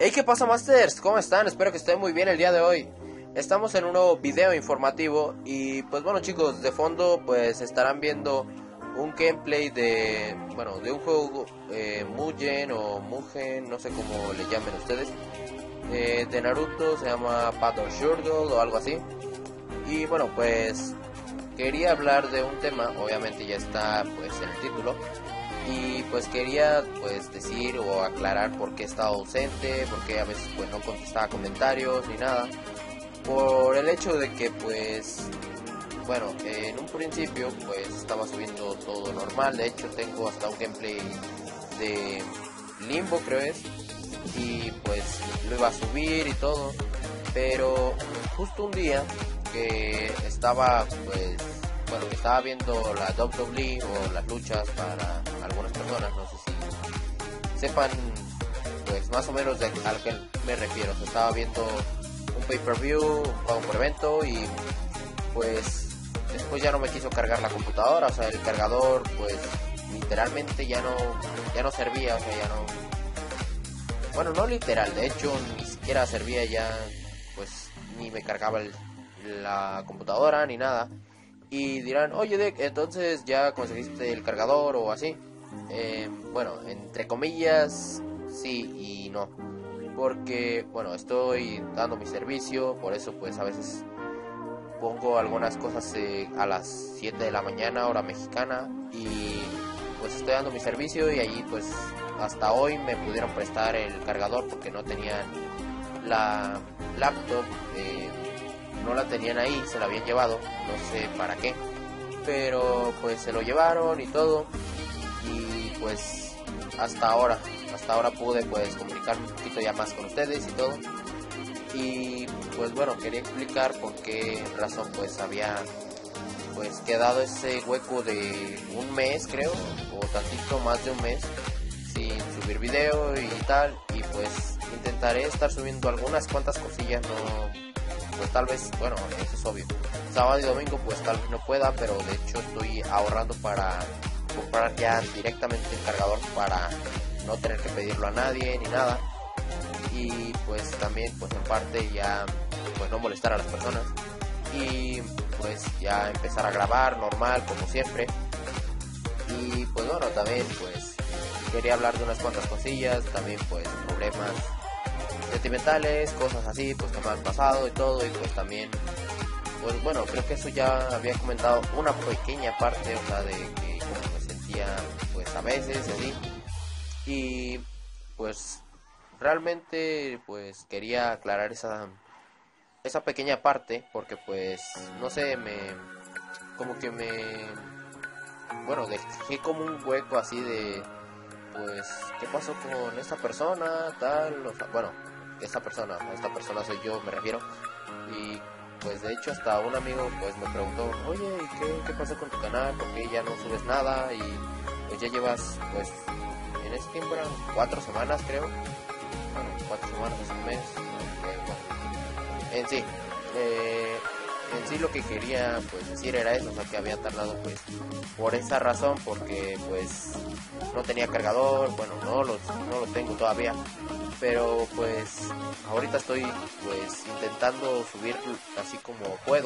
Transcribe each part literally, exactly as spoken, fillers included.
Hey, ¿qué pasa, Masters? ¿Cómo están? Espero que estén muy bien el día de hoy. Estamos en un nuevo video informativo y pues bueno, chicos, de fondo pues estarán viendo un gameplay de, bueno, de un juego eh, Mugen o Mugen, no sé cómo le llamen ustedes, eh, de Naruto. Se llama Path of Shurdle o algo así. Y bueno, pues quería hablar de un tema, obviamente ya está pues en el título. Y pues quería pues decir o aclarar por qué estaba ausente, por qué a veces pues no contestaba comentarios ni nada. Por el hecho de que pues, bueno, en un principio pues estaba subiendo todo normal. De hecho tengo hasta un gameplay de Limbo, creo es. Y pues lo iba a subir y todo. Pero justo un día que estaba pues, bueno, que estaba viendo la W W E o las luchas para algunas personas, no sé si sepan pues más o menos de a lo que me refiero. O sea, estaba viendo un pay-per-view, un pago por evento, y pues después ya no me quiso cargar la computadora. O sea, el cargador pues literalmente ya no ya no servía. O sea, ya no, bueno, no literal, de hecho ni siquiera servía ya, pues ni me cargaba el, la computadora ni nada. Y dirán, oye Dek, entonces ya conseguiste el cargador o así. Eh, bueno, entre comillas, sí y no. Porque, bueno, estoy dando mi servicio, por eso pues a veces pongo algunas cosas eh, a las siete de la mañana, hora mexicana. Y pues estoy dando mi servicio y allí pues hasta hoy me pudieron prestar el cargador porque no tenían la laptop. Eh, no la tenían ahí, se la habían llevado, no sé para qué, pero pues se lo llevaron y todo. Y pues hasta ahora, hasta ahora pude pues comunicarme un poquito ya más con ustedes y todo. Y pues bueno, quería explicar por qué razón pues había pues quedado ese hueco de un mes, creo, o tantito más de un mes sin subir video y tal. Y pues intentaré estar subiendo algunas cuantas cosillas, no pues tal vez, bueno, eso es obvio, sábado y domingo pues tal vez no pueda, pero de hecho estoy ahorrando para comprar ya directamente el cargador para no tener que pedirlo a nadie ni nada. Y pues también pues en parte ya pues no molestar a las personas y pues ya empezar a grabar normal como siempre. Y pues bueno, también pues quería hablar de unas cuantas cosillas, también pues problemas sentimentales, cosas así pues que me han pasado y todo. Y pues también pues bueno, creo que eso ya había comentado una pequeña parte, o sea, de que cómo me sentía pues a veces así. Y pues realmente pues quería aclarar esa esa pequeña parte porque pues no sé, me como que me bueno, dejé como un hueco así de pues qué pasó con esta persona tal. O sea, bueno, esta persona, esta persona soy yo, me refiero. Y pues de hecho hasta un amigo pues me preguntó, oye, ¿y qué, qué pasó con tu canal? ¿Por qué ya no subes nada? Y pues ya llevas pues en ese tiempo eran cuatro semanas, creo. Bueno, cuatro semanas, un mes. Eh, bueno. En sí, eh, en sí lo que quería pues decir era eso, o sea, que había tardado pues por esa razón, porque pues no tenía cargador. Bueno, no lo, no lo tengo todavía, pero pues ahorita estoy pues intentando subir así como puedo.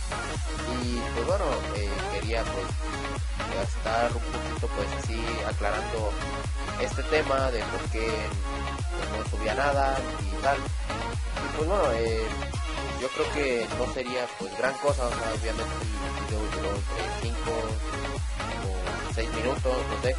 Y pues bueno, eh, quería pues estar un poquito pues así aclarando este tema de por qué pues, no subía nada y tal. Y pues bueno, eh, yo creo que no sería pues gran cosa, o sea, obviamente el video duró entre cinco o seis minutos, no sé.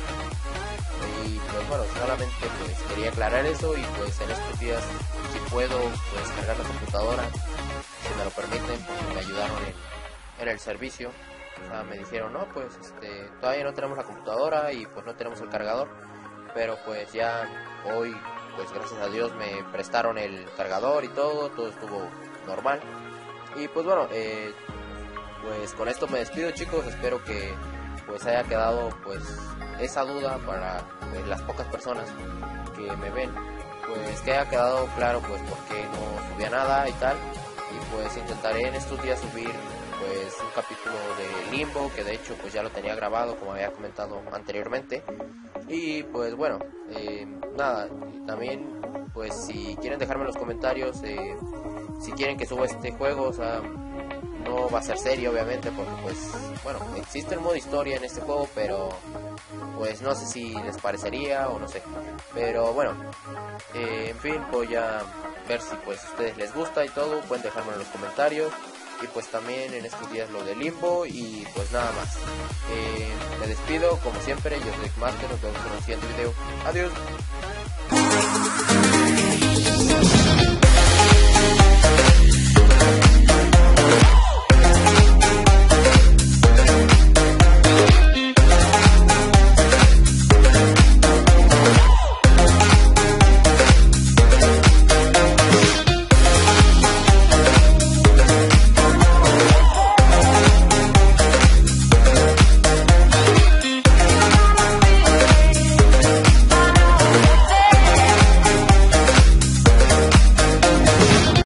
Y pues bueno, solamente pues quería aclarar eso. Y pues en estos días, si puedo pues cargar la computadora, si me lo permiten, porque me ayudaron en, en el servicio. O sea, me dijeron, no, pues este todavía no tenemos la computadora y pues no tenemos el cargador, pero pues ya hoy pues gracias a Dios me prestaron el cargador y todo, todo estuvo normal. Y pues bueno, eh, pues con esto me despido, chicos. Espero que pues haya quedado pues esa duda para pues, las pocas personas que me ven, pues que haya quedado claro pues por qué no subía nada y tal. Y pues intentaré en estos días subir pues un capítulo de Limbo, que de hecho pues ya lo tenía grabado como había comentado anteriormente. Y pues bueno, eh, nada, también pues si quieren dejarme en los comentarios eh, si quieren que suba este juego. O sea, no va a ser serio obviamente, porque pues bueno, existe el modo historia en este juego, pero pues no sé si les parecería o no sé. Pero bueno, eh, en fin, voy a ver si pues a ustedes les gusta y todo. Pueden dejármelo en los comentarios. Y pues también en estos días lo de Limbo. Y pues nada más, eh, me despido como siempre. Yo soy Master, nos vemos en el siguiente video. Adiós.